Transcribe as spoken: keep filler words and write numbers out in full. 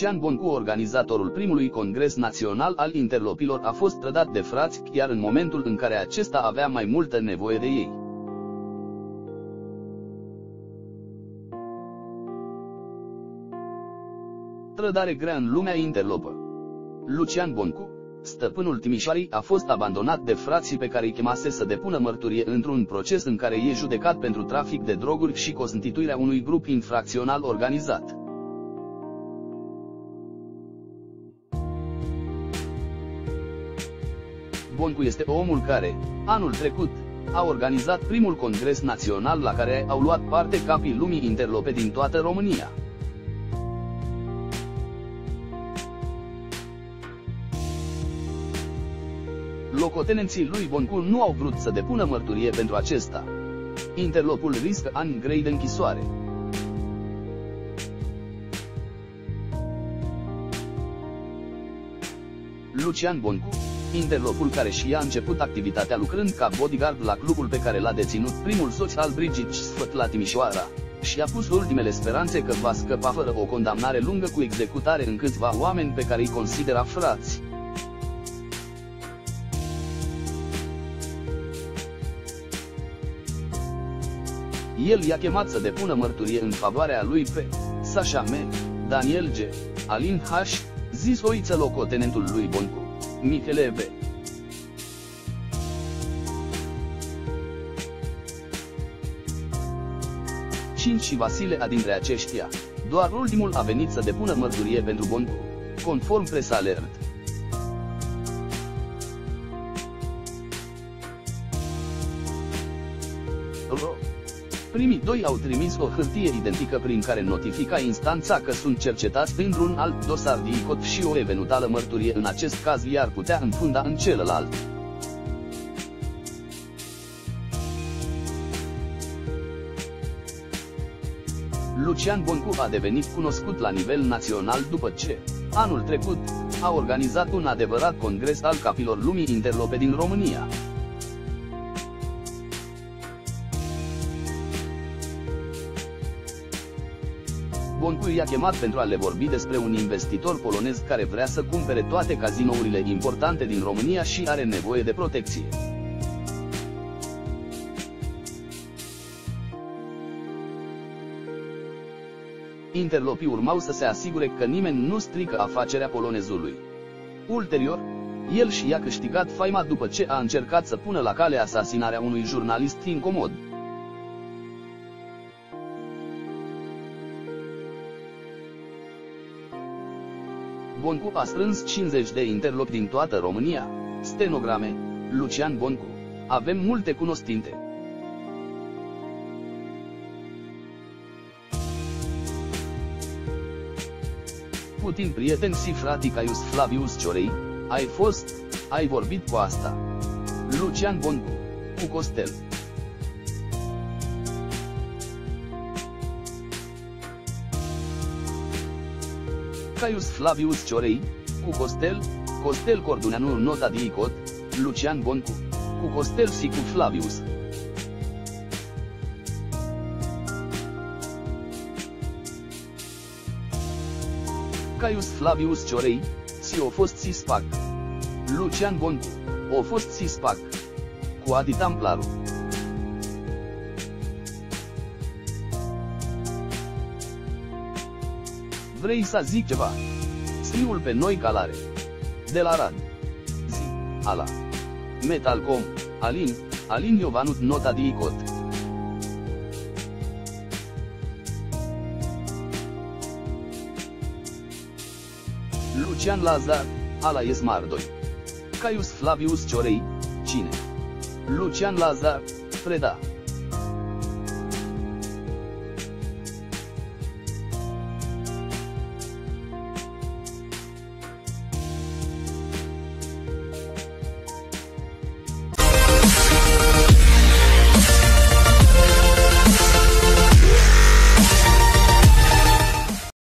Lucian Boncu, organizatorul primului congres național al interlopilor, a fost trădat de frați, chiar în momentul în care acesta avea mai multă nevoie de ei. Trădare grea în lumea interlopă. Lucian Boncu, stăpânul Timișoarei, a fost abandonat de frații pe care îi chemase să depună mărturie într-un proces în care e judecat pentru trafic de droguri și constituirea unui grup infracțional organizat. Boncu este omul care, anul trecut, a organizat primul congres național la care au luat parte capii lumii interlope din toată România. Locotenenții lui Boncu nu au vrut să depună mărturie pentru acesta. Interlopul riscă ani grei de închisoare. Lucian Boncu, interlopul care și-a început activitatea lucrând ca bodyguard la clubul pe care l-a deținut primul soț al Brigid Sfăt la Timișoara, și-a pus ultimele speranțe că va scăpa fără o condamnare lungă cu executare în câțiva oameni pe care îi considera frați. El i-a chemat să depună mărturie în favoarea lui pe Sasha M., Daniel G., Alin H., Zisoiță, locotenentul lui Boncu, Michele B. cinci și Vasile A. Dintre aceștia, doar ultimul a venit să depună mărturie pentru Boncu, conform Press Alert. Ro. Primii doi au trimis o hârtie identică prin care notifica instanța că sunt cercetați într-un alt dosar de I C O T și o eventuală mărturie în acest caz i-ar putea înfunda în celălalt. Lucian Boncu a devenit cunoscut la nivel național după ce, anul trecut, a organizat un adevărat congres al capilor lumii interlope din România. Boncu i-a chemat pentru a le vorbi despre un investitor polonez care vrea să cumpere toate cazinourile importante din România și are nevoie de protecție. Interlopii urmau să se asigure că nimeni nu strică afacerea polonezului. Ulterior, el și-a câștigat faima după ce a încercat să pună la cale asasinarea unui jurnalist incomod. Boncu a strâns cincizeci de interlopi din toată România. Stenograme. Lucian Boncu. Avem multe cunoștințe. Putin, prieten și frati Caius Flavius Ciorei, ai fost, ai vorbit cu asta. Lucian Boncu. Cu Costel. Caius Flavius Ciorei, cu Costel, Costel Corduneanu, nota de I C O T, Lucian Boncu, cu Costel și cu Flavius. Caius Flavius Ciorei, si o fost si spac. Lucian Boncu, o fost si spac. Cu Adi Tamplaru. Vrei să zic ceva? Scriu-l pe noi calare. De la Rad. Zi. Ala. Metalcom. Alin. Alin Iovanut, nota de I C O T. Lucian Lazar. Ala Esmar doi. Caius Flavius Ciorei. Cine? Lucian Lazar. Preda.